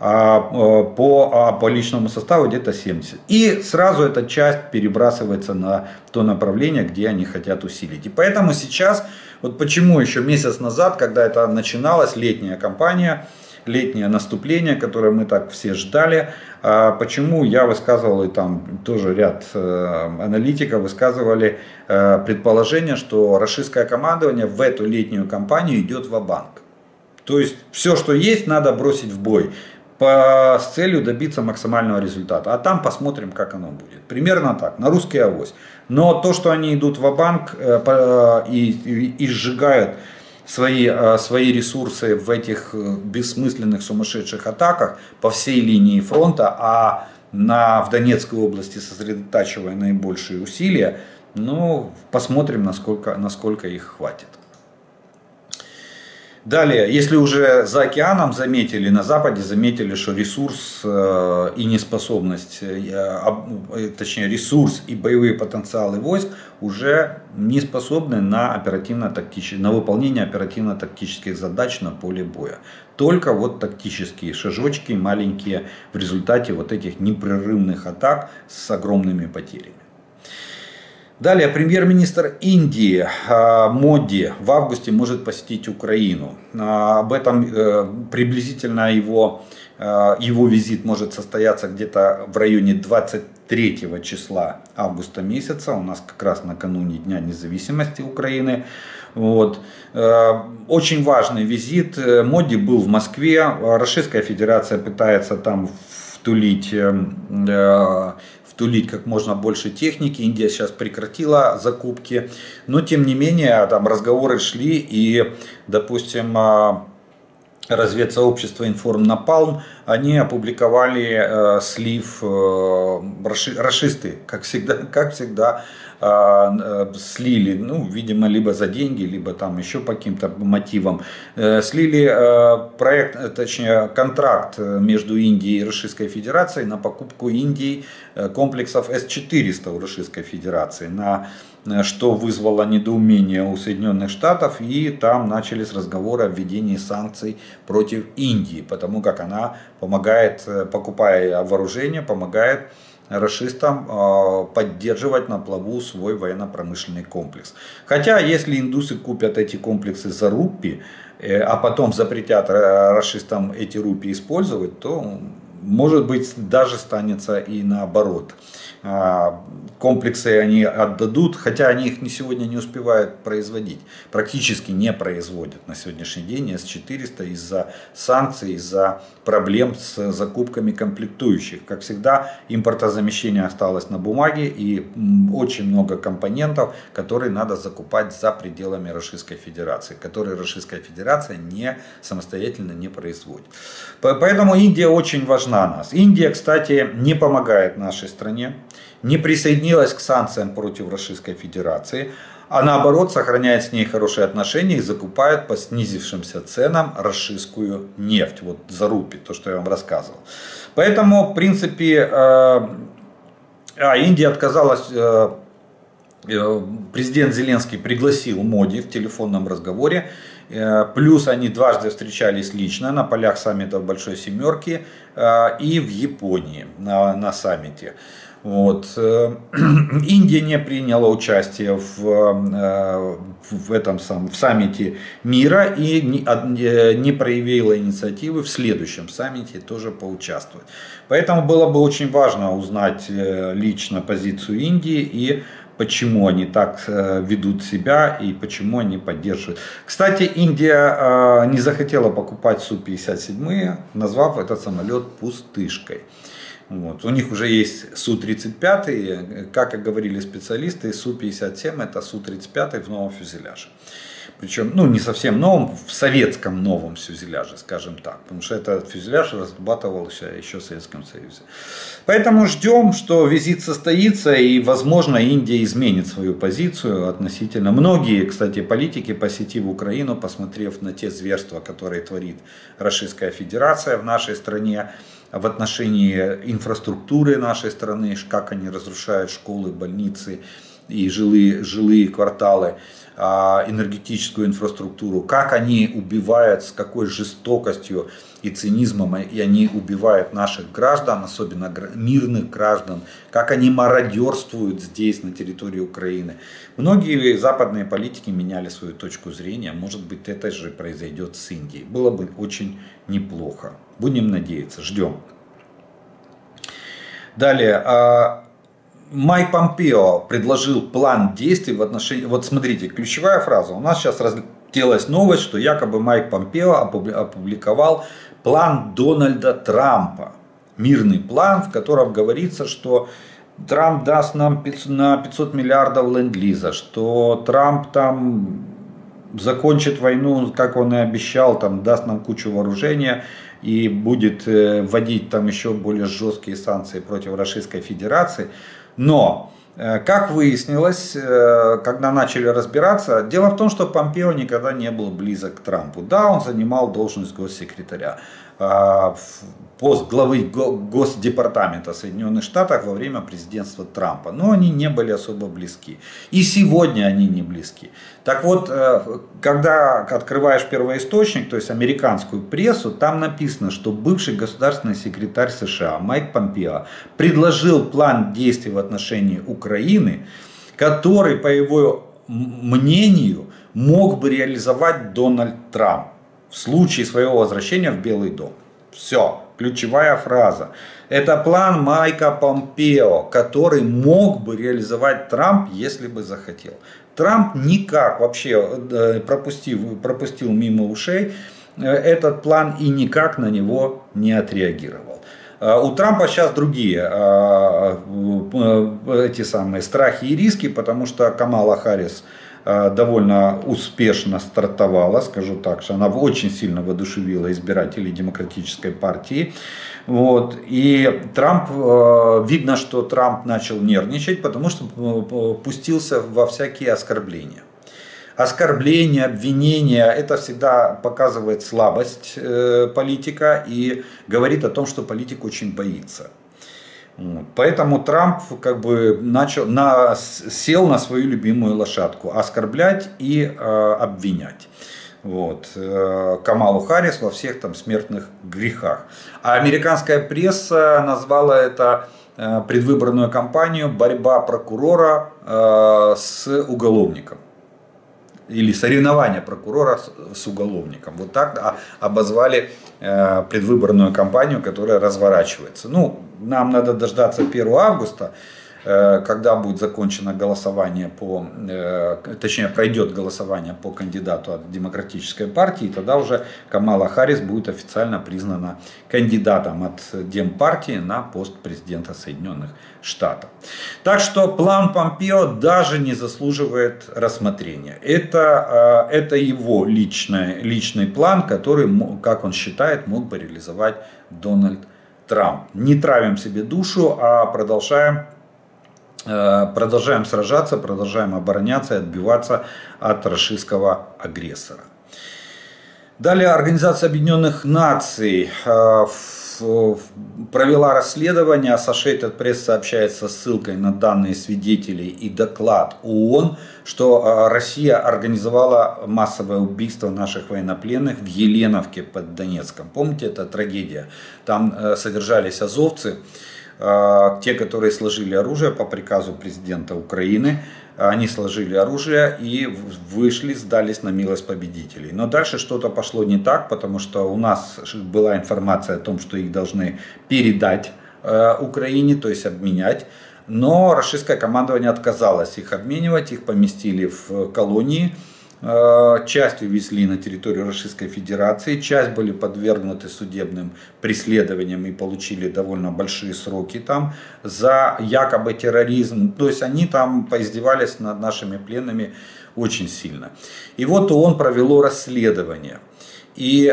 По личному составу где-то 70%. И сразу эта часть перебрасывается на то направление, где они хотят усилить. И поэтому сейчас, вот почему еще месяц назад, когда это начиналась летняя кампания, летнее наступление, которое мы так все ждали, почему я высказывал, и там тоже ряд аналитиков высказывали предположение, что рашистское командование в эту летнюю кампанию идет ва-банк. То есть все, что есть, надо бросить в бой с целью добиться максимального результата. А там посмотрим, как оно будет. Примерно так, на русский авось. Но то, что они идут ва-банк и сжигают свои ресурсы в этих бессмысленных сумасшедших атаках по всей линии фронта, а в Донецкой области сосредотачивая наибольшие усилия, посмотрим, насколько их хватит. Далее, если уже за океаном заметили, на Западе заметили, что ресурс и неспособность, точнее ресурс и боевые потенциалы войск уже не способны на на выполнение оперативно-тактических задач на поле боя. Только вот тактические шажочки маленькие в результате вот этих непрерывных атак с огромными потерями. Далее, премьер-министр Индии Моди в августе может посетить Украину. Об этом приблизительно его визит может состояться где-то в районе 23 числа августа месяца. У нас как раз накануне Дня независимости Украины. Вот. Очень важный визит. Моди был в Москве. Российская Федерация пытается там втулить как можно больше техники. Индия сейчас прекратила закупки, но тем не менее там разговоры шли, и, допустим, разведсообщество Информнапалм, они опубликовали слив, рашисты, как всегда слили, ну, видимо, либо за деньги, либо там еще по каким-то мотивам, слили контракт между Индией и Российской Федерацией на покупку Индии комплексов С-400 у Российской Федерации, что вызвало недоумение у Соединенных Штатов, и там начались разговоры о введении санкций против Индии, потому как она помогает, покупая вооружение, помогает рашистам поддерживать на плаву свой военно-промышленный комплекс. Хотя, если индусы купят эти комплексы за рупии, а потом запретят рашистам эти рупии использовать, то, может быть, даже станется и наоборот. Комплексы они отдадут, хотя они их сегодня не успевают производить, практически не производят на сегодняшний день С-400 из-за санкций, из-за проблем с закупками комплектующих. Как всегда, импортозамещение осталось на бумаге, и очень много компонентов, которые надо закупать за пределами Российской Федерации, которые Российская Федерация самостоятельно не производит. Поэтому Индия очень важна нас. Индия, кстати, не помогает нашей стране, не присоединилась к санкциям против Российской Федерации, а наоборот сохраняет с ней хорошие отношения и закупает по снизившимся ценам российскую нефть, вот за рупий, то, что я вам рассказывал. Поэтому, в принципе, Индия отказалась, президент Зеленский пригласил Моди в телефонном разговоре, плюс они дважды встречались лично на полях саммита Большой Семерки и в Японии на саммите. Вот. Индия не приняла участие в саммите мира и не проявила инициативы в следующем саммите тоже поучаствовать. Поэтому было бы очень важно узнать лично позицию Индии и почему они так ведут себя и почему они поддерживают. Кстати, Индия не захотела покупать Су-57, назвав этот самолет пустышкой. Вот. У них уже есть Су-35, как и говорили специалисты, Су-57 это Су-35 в новом фюзеляже. Причем, ну, не совсем новом, в советском новом фюзеляже, скажем так. Потому что этот фюзеляж разрабатывался еще в Советском Союзе. Поэтому ждем, что визит состоится, и, возможно, Индия изменит свою позицию относительно. Многие, кстати, политики, посетив Украину, посмотрев на те зверства, которые творит Российская Федерация в нашей стране, в отношении инфраструктуры нашей страны, как они разрушают школы, больницы и жилые кварталы, энергетическую инфраструктуру, как они убивают, с какой жестокостью и цинизмом и они убивают наших граждан, особенно мирных граждан, как они мародерствуют здесь, на территории Украины. Многие западные политики меняли свою точку зрения, может быть, это же произойдет с Индией. Было бы очень неплохо. Будем надеяться, ждем. Далее. Майк Помпео предложил план действий в отношении... Вот смотрите, ключевая фраза. У нас сейчас разлетелась новость, что якобы Майк Помпео опубликовал план Дональда Трампа. Мирный план, в котором говорится, что Трамп даст нам на 500 миллиардов ленд-лиза, что Трамп там закончит войну, как он и обещал, там даст нам кучу вооружения и будет вводить там еще более жесткие санкции против Российской Федерации. Но Как выяснилось, когда начали разбираться, дело в том, что Помпео никогда не был близок к Трампу. Да, он занимал должность госсекретаря, пост главы Госдепартамента Соединенных Штатов во время президентства Трампа, но они не были особо близки. И сегодня они не близки. Так вот, когда открываешь первоисточник, то есть американскую прессу, там написано, что бывший государственный секретарь США Майк Помпео предложил план действий в отношении Украины, который, по его мнению, мог бы реализовать Дональд Трамп в случае своего возвращения в Белый дом. Все, ключевая фраза. Это план Майка Помпео, который мог бы реализовать Трамп, если бы захотел. Трамп никак вообще пропустил мимо ушей этот план и никак на него не отреагировал. У Трампа сейчас другие эти самые страхи и риски, потому что Камала Харрис довольно успешно стартовала, скажу так, что она очень сильно воодушевила избирателей Демократической партии. Вот. И Трамп, видно, что Трамп начал нервничать, потому что пустился во всякие оскорбления. Оскорбления, обвинения, это всегда показывает слабость политика и говорит о том, что политик очень боится. Поэтому Трамп как бы сел на свою любимую лошадку: оскорблять и обвинять. Вот. Камалу Харрис во всех там смертных грехах. А американская пресса назвала это предвыборную кампанию «Борьба прокурора с уголовником». Или соревнование прокурора с уголовником. Вот так обозвали предвыборную кампанию, которая разворачивается. Ну, нам надо дождаться 1 августа, когда будет закончено голосование точнее пройдет голосование по кандидату от Демократической партии, тогда уже Камала Харрис будет официально признана кандидатом от Демпартии на пост президента Соединенных Штатов. Так что план Помпео даже не заслуживает рассмотрения. Это его личный план, который, как он считает, мог бы реализовать Дональд Трамп. Не травим себе душу, а продолжаем сражаться, продолжаем обороняться и отбиваться от рашистского агрессора. Далее Организация Объединенных Наций провела расследование. Associated Press сообщает со ссылкой на данные свидетелей и доклад ООН, что Россия организовала массовое убийство наших военнопленных в Еленовке под Донецком. Помните, это трагедия? Там содержались азовцы, те, которые сложили оружие по приказу президента Украины. Они сложили оружие и вышли, сдались на милость победителей. Но дальше что-то пошло не так, потому что у нас была информация о том, что их должны передать Украине, то есть обменять. Но рашистское командование отказалось их обменивать, их поместили в колонии. Часть увезли на территорию Российской Федерации, часть были подвергнуты судебным преследованиям и получили довольно большие сроки там за якобы терроризм. То есть они там поиздевались над нашими пленными очень сильно. И вот ООН провело расследование. И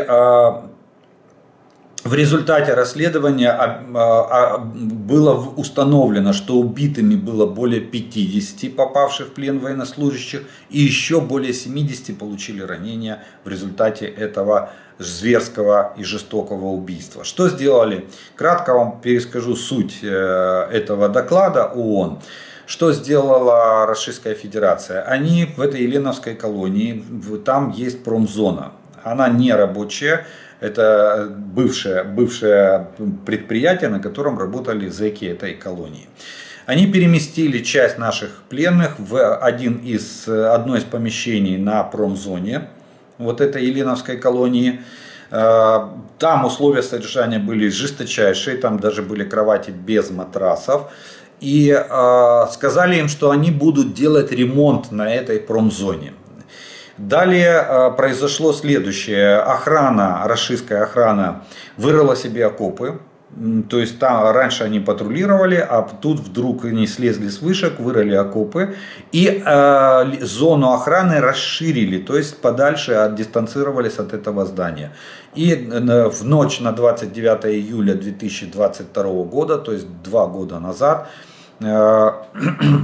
в результате расследования было установлено, что убитыми было более 50 попавших в плен военнослужащих, и еще более 70 получили ранения в результате этого зверского и жестокого убийства. Что сделали? Кратко вам перескажу суть этого доклада ООН. Что сделала Российская Федерация? Они в этой Еленовской колонии, там есть промзона. Она не рабочая. Это бывшее предприятие, на котором работали зэки этой колонии. Они переместили часть наших пленных в одно из помещений на промзоне вот этой Еленовской колонии. Там условия содержания были жесточайшие, там даже были кровати без матрасов. И сказали им, что они будут делать ремонт на этой промзоне. Далее произошло следующее. Рашистская охрана вырыла себе окопы. То есть там раньше они патрулировали, а тут вдруг они слезли с вышек, вырыли окопы. И зону охраны расширили, то есть подальше дистанцировались от этого здания. И в ночь на 29 июля 2022 года, то есть 2 года назад,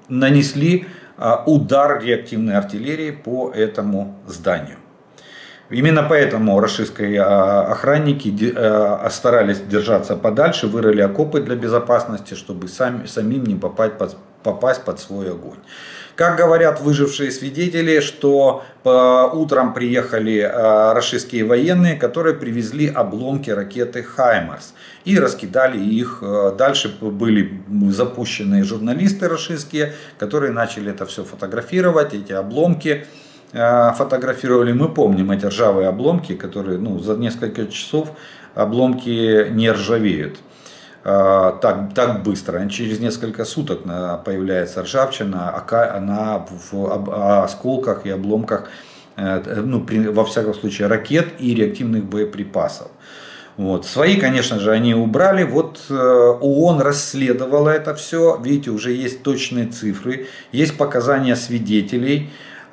нанесли удар реактивной артиллерии по этому зданию. Именно поэтому рашистские охранники старались держаться подальше, вырыли окопы для безопасности, чтобы самим не попасть под свой огонь. Как говорят выжившие свидетели, что утром приехали рашистские военные, которые привезли обломки ракеты «Хаймарс» и раскидали их. Дальше были запущены журналисты рашистские, которые начали это все фотографировать, эти обломки фотографировали. Мы помним эти ржавые обломки, которые за несколько часов обломки не ржавеют так быстро. Через несколько суток появляется ржавчина, она в осколках и обломках, во всяком случае, ракет и реактивных боеприпасов. Вот. Свои, конечно же, они убрали. Вот ООН расследовала это все. Видите, уже есть точные цифры, есть показания свидетелей,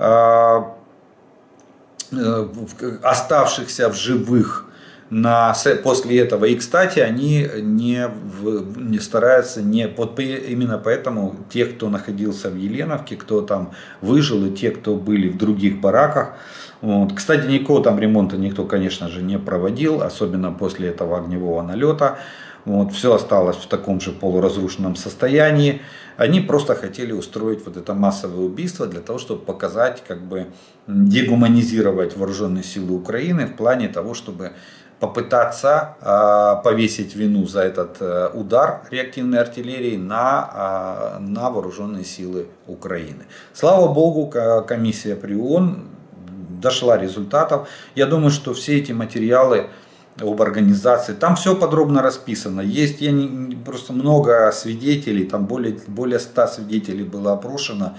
оставшихся в живых после этого. И, кстати, они не стараются, именно поэтому те, кто находился в Еленовке, кто там выжил, и те, кто были в других бараках. Вот. Кстати, никакого там ремонта никто, конечно же, не проводил, особенно после этого огневого налета. Вот, все осталось в таком же полуразрушенном состоянии. Они просто хотели устроить вот это массовое убийство для того, чтобы показать, дегуманизировать вооруженные силы Украины в плане того, чтобы попытаться повесить вину за этот удар реактивной артиллерии на вооруженные силы Украины. Слава Богу, комиссия при ООН дошла результатов. Я думаю, что все эти материалы об организации, там все подробно расписано. Есть просто много свидетелей, там более 100 свидетелей было опрошено.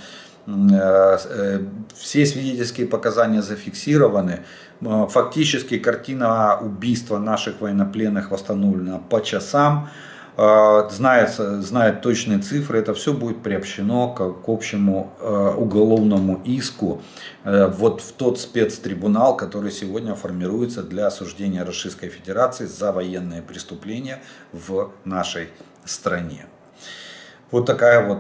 Все свидетельские показания зафиксированы. Фактически картина убийства наших военнопленных восстановлена по часам. Знают точные цифры, это все будет приобщено к общему уголовному иску вот в тот спецтрибунал, который сегодня формируется для осуждения Российской Федерации за военные преступления в нашей стране. Вот такая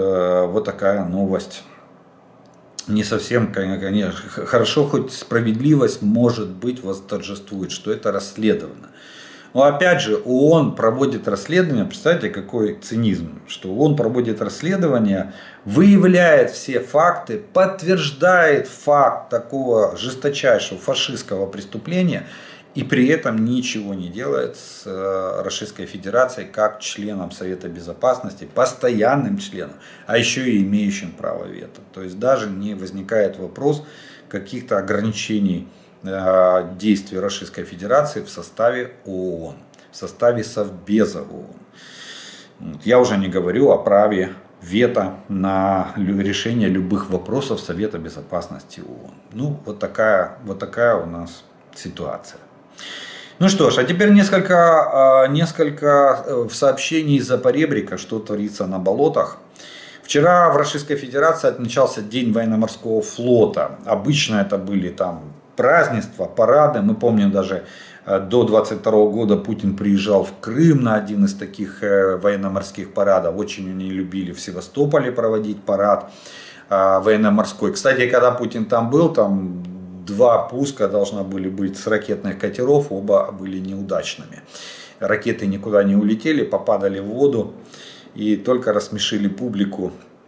новость. Не совсем, конечно, хорошо, хоть справедливость, может быть, восторжествует, что это расследовано. Но опять же, ООН проводит расследование, представьте, какой цинизм, что ООН проводит расследование, выявляет все факты, подтверждает факт такого жесточайшего фашистского преступления и при этом ничего не делает с Российской Федерацией как членом Совета Безопасности, постоянным членом, а еще и имеющим право вето. То есть даже не возникает вопрос каких-то ограничений действий Российской Федерации в составе ООН, в составе Совбеза ООН. Я уже не говорю о праве вето на решение любых вопросов Совета Безопасности ООН. Вот такая у нас ситуация. Ну что ж, а теперь несколько сообщений из-за поребрика, что творится на болотах. Вчера в Российской Федерации отмечался День военно-морского флота. Обычно это были там празднества, парады. Мы помним, даже до 22 года Путин приезжал в Крым на один из таких военно-морских парадов. Очень они любили в Севастополе проводить парад военно-морской. Кстати, когда Путин там был, там 2 пуска должны были быть с ракетных катеров, оба были неудачными. Ракеты никуда не улетели, попадали в воду и только рассмешили публику.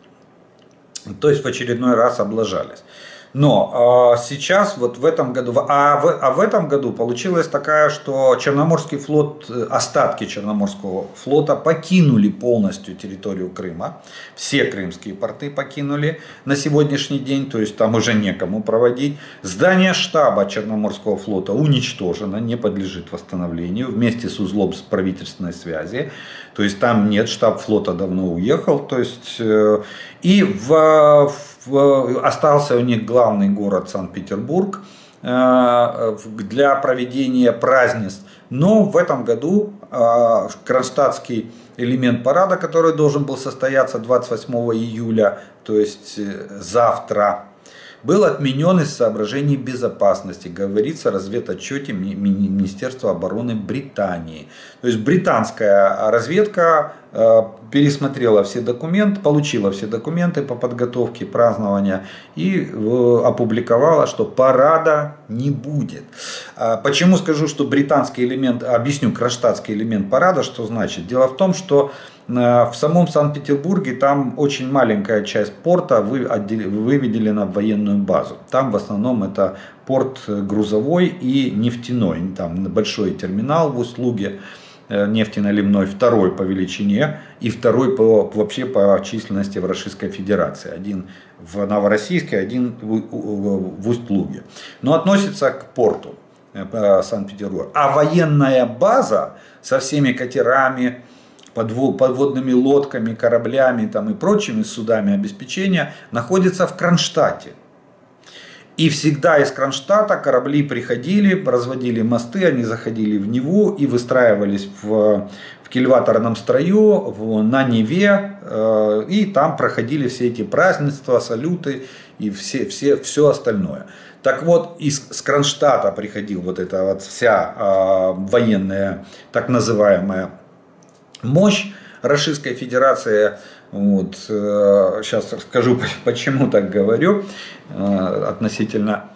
То есть в очередной раз облажались. Но сейчас, вот в этом году, в этом году получилось такая, что Черноморский флот, остатки Черноморского флота покинули полностью территорию Крыма. Все крымские порты покинули на сегодняшний день, то есть там уже некому проводить. Здание штаба Черноморского флота уничтожено, не подлежит восстановлению вместе с узлом правительственной связи. То есть там нет, штаб флота давно уехал. То есть, и остался у них главный город Санкт-Петербург для проведения празднеств. Но в этом году кронштадтский элемент парада, который должен был состояться 28 июля, то есть завтра, был отменен из соображений безопасности, говорится в разведотчете Министерства обороны Британии. То есть британская разведка пересмотрела все документы, получила все документы по подготовке празднования и опубликовала, что парада не будет. Почему скажу, что британский элемент, объясню кронштадтский элемент парада, что значит. Дело в том, что в самом Санкт-Петербурге там очень маленькая часть порта выведена в военную базу. Там в основном это порт грузовой и нефтяной. Там большой терминал в Усть-Луге, нефтеналивной, второй по величине и второй вообще по численности в Российской Федерации. Один в Новороссийске, один в Усть-Луге. Но относится к порту Санкт-Петербурга. А военная база со всеми катерами, подводными лодками, кораблями там, и прочими судами обеспечения находится в Кронштадте. И всегда из Кронштадта корабли приходили, разводили мосты, они заходили в Неву и выстраивались в кильваторном строю на Неве. И там проходили все эти празднества, салюты и все остальное. Так вот, с Кронштадта приходила вот эта вот вся военная, так называемая, мощь Российской Федерации. Вот, сейчас скажу, почему так говорю, относительно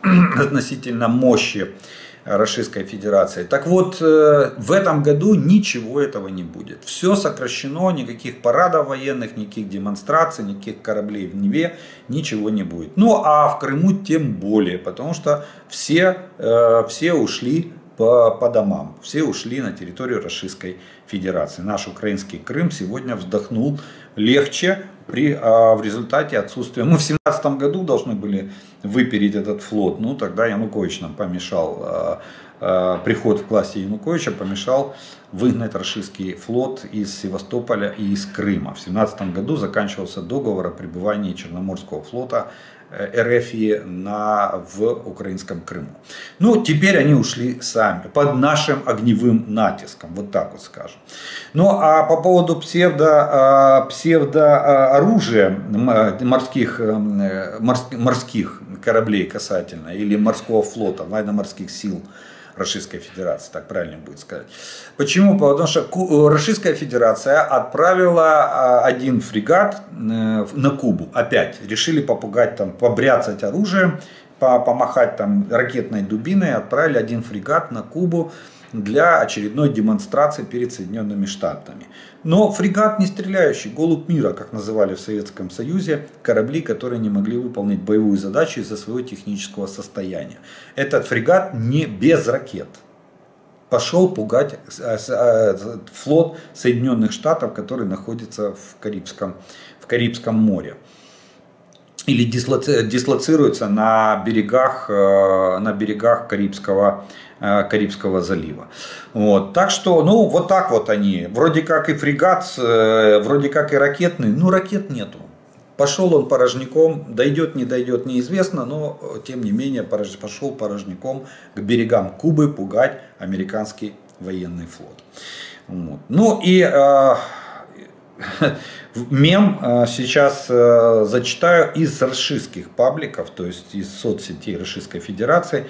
мощи Российской Федерации. Так вот, в этом году ничего этого не будет. Все сокращено, никаких парадов военных, никаких демонстраций, никаких кораблей в Неве, ничего не будет. Ну а в Крыму тем более, потому что все ушли по домам. Все ушли на территорию Российской Федерации. Наш украинский Крым сегодня вздохнул легче в результате отсутствия. Мы в 2017 году должны были выпереть этот флот. Ну тогда Янукович нам помешал. Приход к власти Януковича помешал выгнать российский флот из Севастополя и из Крыма. В 2017 году заканчивался договор о пребывании Черноморского флота РФ в украинском Крыму. Ну, теперь они ушли сами, под нашим огневым натиском, вот так вот скажем. Ну, а по поводу псевдооружия морских кораблей касательно, или морского флота, военно-морских сил Российской Федерации, так правильно будет сказать. Почему? Потому что Российская Федерация отправила один фрегат на Кубу. Опять решили попугать, там, побряцать оружием, помахать там ракетной дубиной. Отправили один фрегат на Кубу для очередной демонстрации перед Соединенными Штатами. Но фрегат не стреляющий, голубь мира, как называли в Советском Союзе, корабли, которые не могли выполнить боевую задачу из-за своего технического состояния. Этот фрегат не без ракет пошел пугать флот Соединенных Штатов, который находится в Карибском море. Или дислоцируется на берегах Карибского залива. Вот. Так что, ну, вот так вот они. Вроде как и фрегат, вроде как и ракетный, но ракет нету. Пошел он порожняком, дойдет, не дойдет, неизвестно, но тем не менее пошел порожняком к берегам Кубы пугать американский военный флот. Вот. Ну и мем сейчас зачитаю из российских пабликов, то есть из соцсетей Российской Федерации.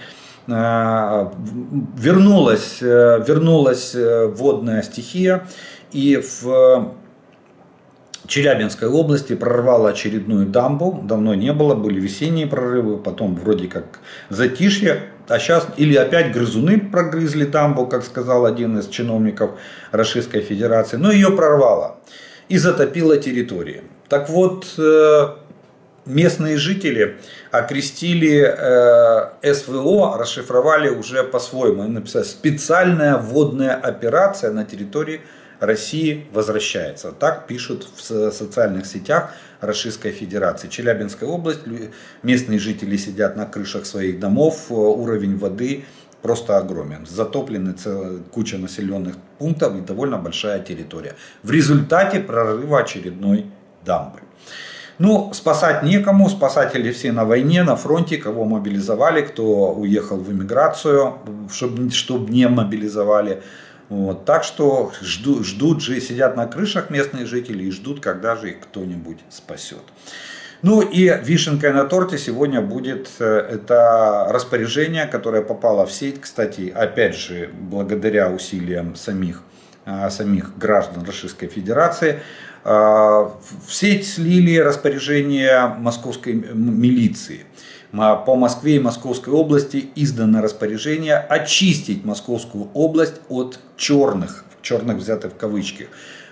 Вернулась водная стихия и в Челябинской области прорвала очередную дамбу. Давно не было, были весенние прорывы, потом вроде как затишье. А сейчас или опять грызуны прогрызли дамбу, как сказал один из чиновников Российской Федерации. Но ее прорвало и затопило территории. Так вот, местные жители окрестили СВО, расшифровали уже по-своему. Они написали: специальная водная операция на территории России возвращается. Так пишут в социальных сетях Российской Федерации. Челябинская область, местные жители сидят на крышах своих домов, уровень воды просто огромен. Затоплены куча населенных пунктов и довольно большая территория. В результате прорыва очередной дамбы. Ну, спасать некому, спасатели все на войне, на фронте, кого мобилизовали, кто уехал в эмиграцию, чтобы не мобилизовали. Вот, так что ждут же, сидят на крышах местные жители и ждут, когда же их кто-нибудь спасет. Ну и вишенкой на торте сегодня будет это распоряжение, которое попало в сеть, кстати, опять же, благодаря усилиям самих самих граждан Российской Федерации. В сеть слили распоряжение московской милиции. По Москве и Московской области издано распоряжение очистить Московскую область от черных взятых в кавычки.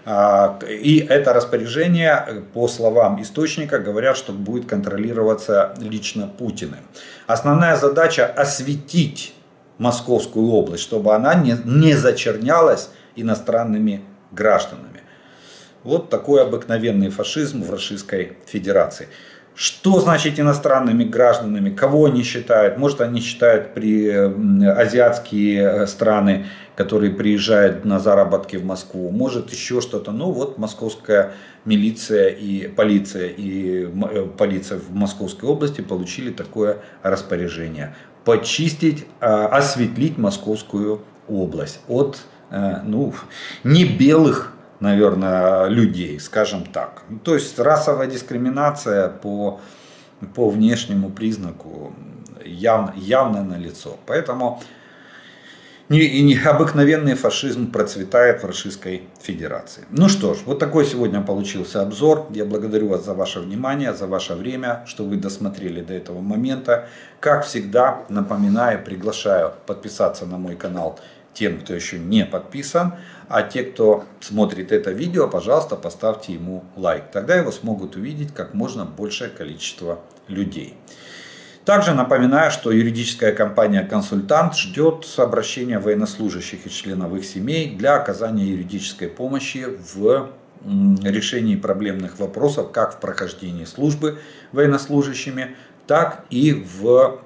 И это распоряжение, по словам источника, говорят, что будет контролироваться лично Путиным. Основная задача осветить Московскую область, чтобы она не зачернялась иностранными гражданами. Вот такой обыкновенный фашизм в Российской Федерации. Что значит иностранными гражданами? Кого они считают? Может, они считают азиатские страны, которые приезжают на заработки в Москву. Может, еще что-то. Ну вот московская милиция и полиция в Московской области получили такое распоряжение. Почистить, осветлить Московскую область от не белых, наверное, людей, скажем так. То есть расовая дискриминация по внешнему признаку явно налицо. Поэтому необыкновенный фашизм процветает в Российской Федерации. Ну что ж, вот такой сегодня получился обзор. Я благодарю вас за ваше внимание, за ваше время, что вы досмотрели до этого момента. Как всегда, напоминаю, приглашаю подписаться на мой канал тем, кто еще не подписан. А те, кто смотрит это видео, пожалуйста, поставьте ему лайк. Тогда его смогут увидеть как можно большее количество людей. Также напоминаю, что юридическая компания «Консультант» ждет обращения военнослужащих и членов их семей для оказания юридической помощи в решении проблемных вопросов как в прохождении службы военнослужащими, так и в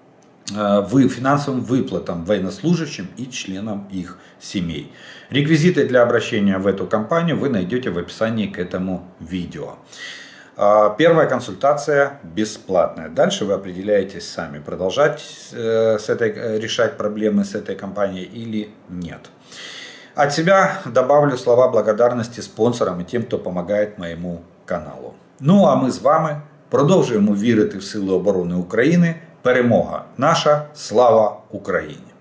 финансовым выплатам военнослужащим и членам их семей. Реквизиты для обращения в эту компанию вы найдете в описании к этому видео. Первая консультация бесплатная. Дальше вы определяетесь сами, продолжать решать проблемы с этой компанией или нет. От себя добавлю слова благодарности спонсорам и тем, кто помогает моему каналу. Ну а ми з вами продовжуємо вірити в Сили оборони України. Перемога наша, слава Україні!